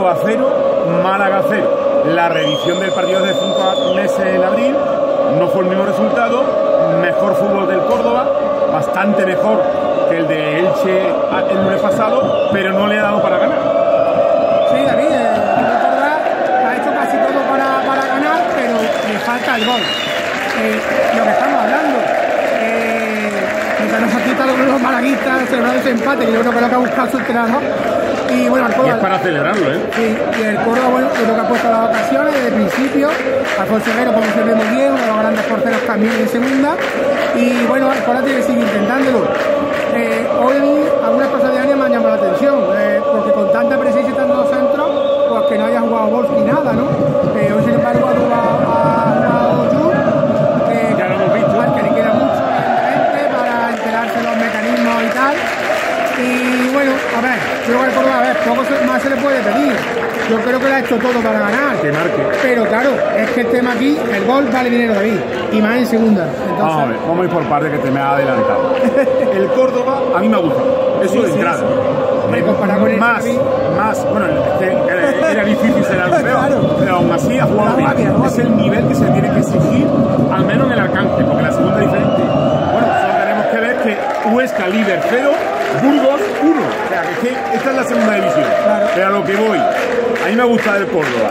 Córdoba 0, Málaga 0. La reedición del partido de 5 meses en abril no fue el mismo resultado. Mejor fútbol del Córdoba, bastante mejor que el de Elche el lunes pasado, pero no le ha dado para ganar. Sí, David, el Córdoba ha hecho casi todo para ganar, pero le falta el gol. Lo que estamos hablando, mientras nos aquí están los malaguistas celebrando ese empate, que yo creo que es lo que ha buscado su entrenador. Y bueno, el Córdoba, y es para celebrarlo, ¿eh? Sí, y el Córdoba, bueno, yo creo que ha puesto las ocasiones desde el principio. Alfonso Herrero, como se ve muy bien, uno de los grandes porteros también en segunda. Y bueno, el Córdoba tiene que seguir intentándolo. Hoy algunas cosas de Ania me han llamado la atención, porque con tanta presencia y tantos centros, pues que no haya jugado golf ni nada, ¿no? Hoy, sin embargo, ha jugado Jules, ya lo hemos visto, que le queda mucho, evidentemente, para enterarse de los mecanismos y tal. Y bueno, a ver, yo creo que el Córdoba, a ver, poco más se le puede pedir. Yo creo que lo ha hecho todo para ganar. Que marque. Pero claro, es que el tema aquí, el gol vale dinero, David, y más en segunda. Entonces, vamos a ver, vamos a ir por parte que te me ha adelantado. El Córdoba a mí me ha gustado, eso de entrada. Hombre, comparado con el más, bueno, era difícil ser algo peor, Claro. pero aún así ha jugado bien. Es el nivel que se tiene que exigir, al menos en el alcance, porque la segunda es diferente. Bueno, solo tenemos que ver que Huesca líder 0, Burgos 1. O sea, que esta es la segunda división. Claro. Pero a lo que voy, a mí me ha gustado el Córdoba.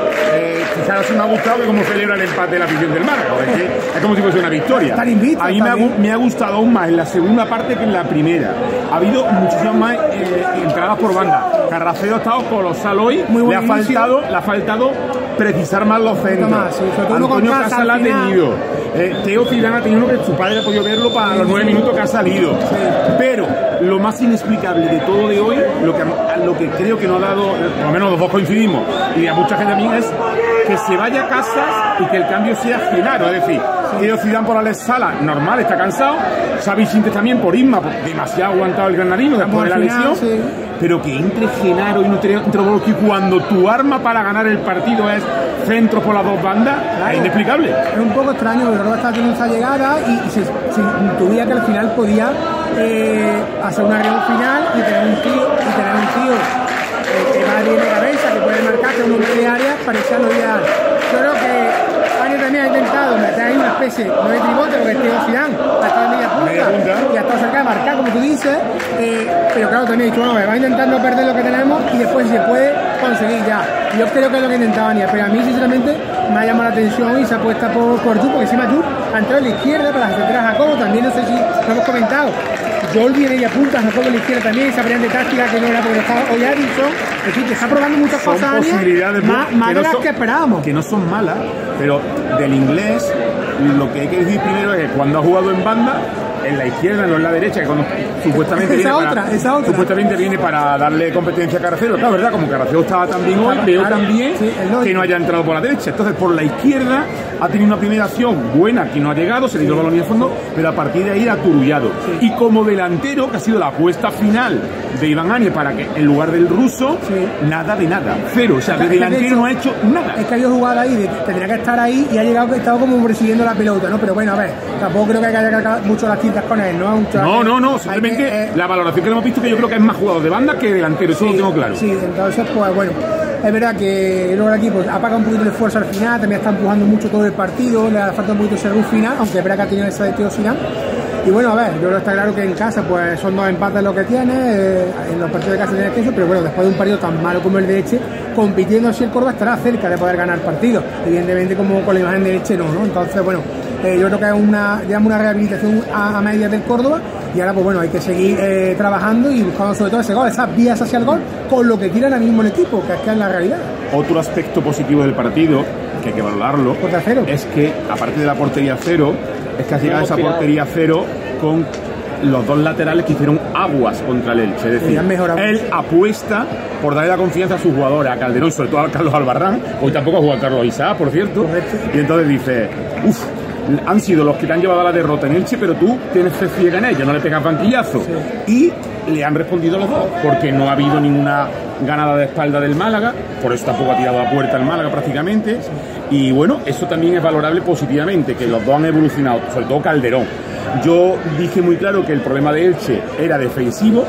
Quizás me ha gustado que como celebra el empate de la afición del Málaga, es como si fuese una victoria. Están invictos, a mí me ha gustado aún más en la segunda parte que en la primera. Ha habido muchísimas más entradas por banda. Carracedo ha estado colosal hoy, le ha faltado precisar más los centros. Sí, Antonio Casal ha tenido. Teo Zidane ha tenido que su padre ha podido verlo para los 9 minutos que ha salido. Sí. Pero lo más inexplicable de todo de hoy, lo que creo que no ha dado, por lo menos los dos coincidimos, y a mucha gente también, es que se vaya a Casas y que el cambio sea Genaro. Es decir, Teo Zidane por Alex Sala, normal, está cansado. Xavi Sintes también por Isma, demasiado aguantado el granadino después de la lesión. Sí. Pero que entre Genaro y entre Volki cuando tu arma para ganar el partido es centro por las dos bandas, claro, es inexplicable. Es un poco extraño porque Roba estaba teniendo esa llegada y se intuía que al final podía hacer una gran final y tener un tío que va bien de cabeza, que puede marcar, que es un hombre de área, parecía lo ideal. Yo creo que España también ha intentado meter ahí una especie, no de tribote, porque Teo Zidane ha estado en media punta y ha estado cerca de marcar, como tú dices, pero claro, también he dicho, bueno, va a intentar no perder lo que tenemos y después se puede conseguir ya. Yo creo que es lo que intentaba Ania, pero a mí sinceramente me ha llamado la atención y se apuesta por Ju, porque encima Ju ha entrado en la izquierda para hacer a Jacobo, también no sé si lo hemos comentado. Jordi viene y apunta a Jacobo en la izquierda también, esa variante táctica que no era porque estaba hoy Addison, es decir, que está probando muchas cosas posibilidades más de las que esperábamos. Que no son malas, pero del inglés lo que hay que decir primero es que cuando ha jugado en banda, en la izquierda, no en la derecha, que cuando supuestamente supuestamente viene para darle competencia a Carracedo. Claro, ¿verdad? Como Carracedo estaba también hoy, veo también que no haya entrado por la derecha. Entonces, por la izquierda ha tenido una primera acción buena, que no ha llegado, se le dio el balón en el fondo, pero a partir de ahí ha turullado. Y como delantero, que ha sido la apuesta final de Iván Ania para que en lugar del ruso, nada de nada, cero. O sea, de delantero no ha hecho nada. Es que había jugado ahí, tendría que estar ahí y ha llegado que estaba como persiguiendo la pelota, ¿no? Pero bueno, a ver, tampoco creo que haya cargado mucho las tintas con él, ¿no? No, simplemente la valoración que hemos visto, que yo creo que es más jugador de banda que delantero, eso lo tengo claro. Sí, entonces, pues bueno, es verdad que luego el equipo ha pagado un poquito de esfuerzo al final, también está empujando mucho todo el partido, le ha falta un poquito ese final, aunque es verdad que ha tenido esa de Teo Zidane. Y bueno, a ver, yo creo que está claro que en casa pues son 2 empates lo que tiene, en los partidos de casa tiene eso, pero bueno, después de un partido tan malo como el de Elche, compitiendo así el Córdoba estará cerca de poder ganar partidos, evidentemente como con la imagen de Elche no, entonces bueno, yo creo que es una rehabilitación a medias del Córdoba y ahora pues bueno, hay que seguir trabajando y buscando sobre todo ese gol, esas vías hacia el gol, con lo que quiere ahora mismo el equipo, que es la realidad. Otro aspecto positivo del partido, que hay que valorarlo, es que aparte de la portería cero, es que ha llegado esa portería cero con los 2 laterales que hicieron aguas contra el Elche. Es decir, él apuesta por darle la confianza a sus jugadores, a Calderón, sobre todo a Carlos Albarrán. Hoy tampoco ha jugado Carlos Isaac, por cierto. Y entonces dice, han sido los que te han llevado a la derrota en Elche, pero tú tienes fe ciega en ellos, no le pegas banquillazo. Y le han respondido los dos, porque no ha habido ninguna ganada de espalda del Málaga, por eso tampoco ha tirado a puerta el Málaga prácticamente. Y bueno, eso también es valorable positivamente, que los dos han evolucionado, sobre todo Calderón. Yo dije muy claro que el problema de Elche era defensivo,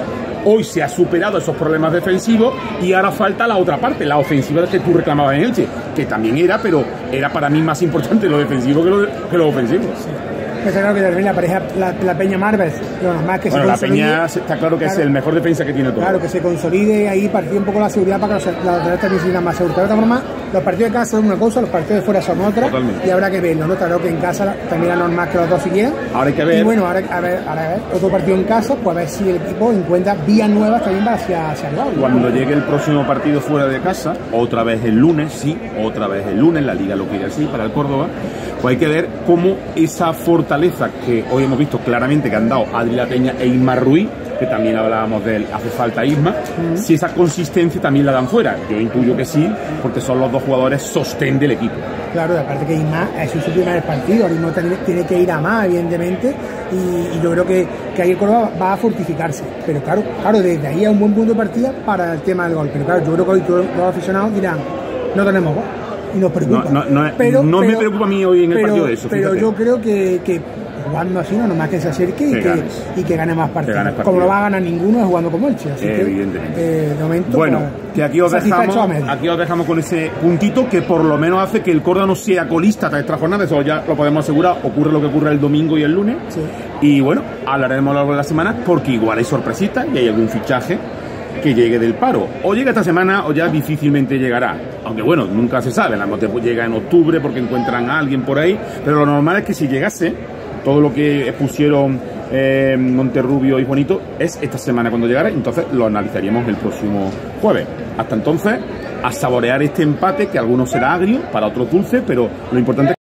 Hoy se ha superado esos problemas defensivos y ahora falta la otra parte, la ofensiva que tú reclamabas en Elche, que también era, pero era para mí más importante lo defensivo que lo ofensivo. Sí. Está claro que también la pareja, la Peña Marves, lo normal que bueno, la Peña está claro que es el mejor defensa que tiene todo. Claro, que se consolide ahí, partir un poco la seguridad para que los laterales también se sientan más seguros. De otra forma, los partidos de casa son una cosa, los partidos de fuera son otra. Totalmente. Y habrá que verlo, ¿no? Claro que en casa también es normal que los dos siguieran. Ahora hay que ver. Y bueno, ahora a ver otro partido en casa, pues a ver si el equipo encuentra vías nuevas también para hacia el lado. Cuando llegue el próximo partido fuera de casa, otra vez el lunes, la Liga lo quiere así para el Córdoba, pues hay que ver cómo esa fortaleza que hoy hemos visto claramente que han dado Adri La Peña e Isma Ruiz, que también hablábamos de él, hace falta Isma, si esa consistencia también la dan fuera. Yo intuyo que sí, porque son los dos jugadores sostén del equipo. Claro, aparte que Isma es su primer partido, ahora mismo tiene que ir a más, evidentemente, y yo creo que ahí el Córdoba va a fortificarse. Pero claro, desde ahí es un buen punto de partida para el tema del gol. Pero claro, yo creo que hoy todos los aficionados dirán, no tenemos gol. Y nos preocupa. No me preocupa a mí hoy en el partido de eso. Pero yo creo que jugando así, no nomás que se acerque y que gane más partidos. Como no va a ganar ninguno es jugando como Elche. Así evidentemente. De momento, bueno, que aquí os dejamos con ese puntito que por lo menos hace que el Córdoba no sea colista hasta esta jornada. Eso ya lo podemos asegurar. Ocurre lo que ocurre el domingo y el lunes. Sí. Y bueno, hablaremos a lo largo de la semana porque igual hay sorpresitas y hay algún fichaje que llegue del paro. O llega esta semana o ya difícilmente llegará. Aunque bueno, nunca se sabe. La nota llega en octubre porque encuentran a alguien por ahí. Pero lo normal es que si llegase, todo lo que expusieron Monterrubio y Juanito es esta semana cuando llegara. Entonces lo analizaríamos el próximo jueves. Hasta entonces, a saborear este empate, que a algunos será agrio, para otros dulce, pero lo importante es